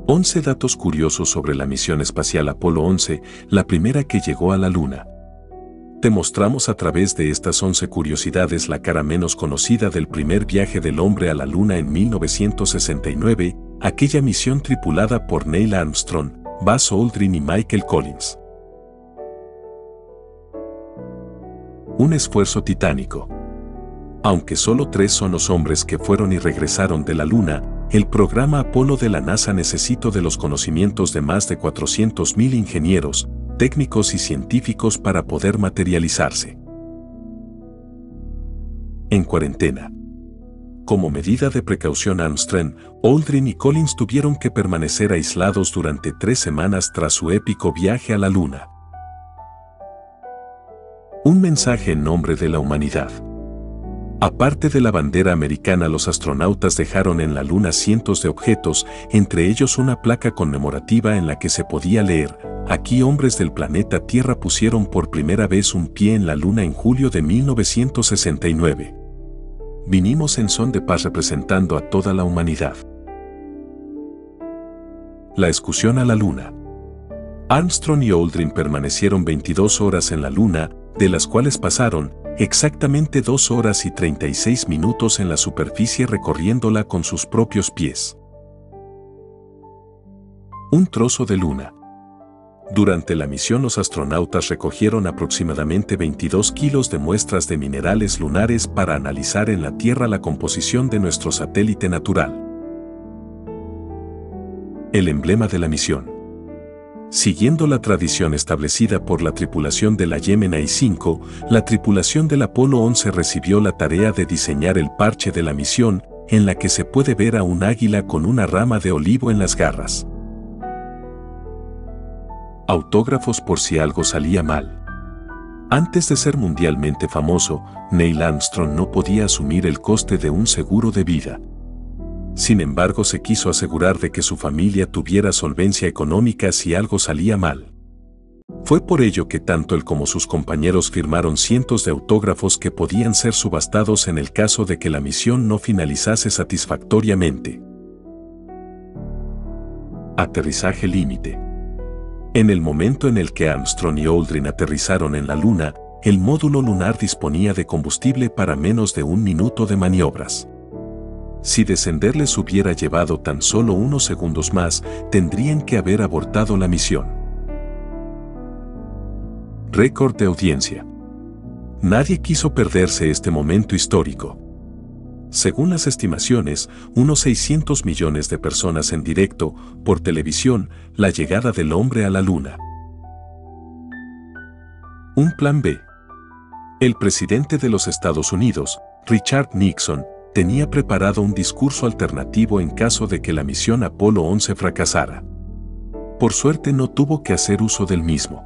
11 datos curiosos sobre la misión espacial Apolo 11, la primera que llegó a la Luna. Te mostramos a través de estas 11 curiosidades la cara menos conocida del primer viaje del hombre a la Luna en 1969, aquella misión tripulada por Neil Armstrong, Buzz Aldrin y Michael Collins. Un esfuerzo titánico. Aunque solo 3 son los hombres que fueron y regresaron de la Luna, el programa Apolo de la NASA necesitó de los conocimientos de más de 400.000 ingenieros, técnicos y científicos para poder materializarse. En cuarentena. Como medida de precaución, Armstrong, Aldrin y Collins tuvieron que permanecer aislados durante 3 semanas tras su épico viaje a la Luna. Un mensaje en nombre de la humanidad. Aparte de la bandera americana, los astronautas dejaron en la Luna cientos de objetos, entre ellos una placa conmemorativa en la que se podía leer: aquí hombres del planeta Tierra pusieron por primera vez un pie en la Luna en julio de 1969. Vinimos en son de paz representando a toda la humanidad. La excursión a la Luna. Armstrong y Aldrin permanecieron 22 horas en la Luna, de las cuales pasaron exactamente 2 horas y 36 minutos en la superficie recorriéndola con sus propios pies. Un trozo de luna. Durante la misión los astronautas recogieron aproximadamente 22 kilos de muestras de minerales lunares para analizar en la Tierra la composición de nuestro satélite natural. El emblema de la misión. Siguiendo la tradición establecida por la tripulación de la Gemini 5, la tripulación del Apolo 11 recibió la tarea de diseñar el parche de la misión, en la que se puede ver a un águila con una rama de olivo en las garras. Autógrafos por si algo salía mal. Antes de ser mundialmente famoso, Neil Armstrong no podía asumir el coste de un seguro de vida. Sin embargo, se quiso asegurar de que su familia tuviera solvencia económica si algo salía mal. Fue por ello que tanto él como sus compañeros firmaron cientos de autógrafos que podían ser subastados en el caso de que la misión no finalizase satisfactoriamente. Aterrizaje límite. En el momento en el que Armstrong y Aldrin aterrizaron en la Luna, el módulo lunar disponía de combustible para menos de 1 minuto de maniobras. Si descender les hubiera llevado tan solo unos segundos más, tendrían que haber abortado la misión. Récord de audiencia. Nadie quiso perderse este momento histórico. Según las estimaciones, unos 600 millones de personas en directo, por televisión, la llegada del hombre a la Luna. Un plan B. El presidente de los Estados Unidos, Richard Nixon, tenía preparado un discurso alternativo en caso de que la misión Apolo 11 fracasara. Por suerte no tuvo que hacer uso del mismo.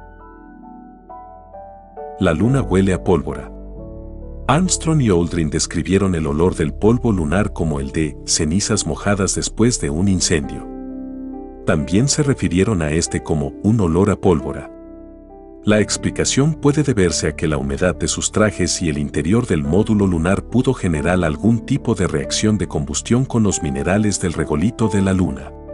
La Luna huele a pólvora. Armstrong y Aldrin describieron el olor del polvo lunar como el de cenizas mojadas después de un incendio. También se refirieron a este como un olor a pólvora. La explicación puede deberse a que la humedad de sus trajes y el interior del módulo lunar pudo generar algún tipo de reacción de combustión con los minerales del regolito de la Luna.